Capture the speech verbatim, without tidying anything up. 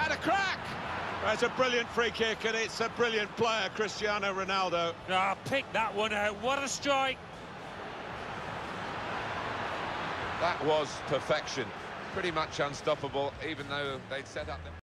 had a crack. That's a brilliant free kick, and it's a brilliant player, Cristiano Ronaldo. Ah, pick that one out. What a strike. That was perfection. Pretty much unstoppable, even though they'd set up the...